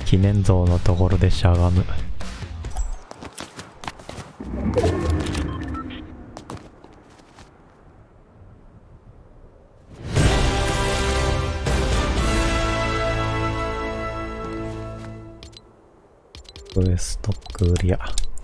記念像のところでしゃがむ。クエストクリア。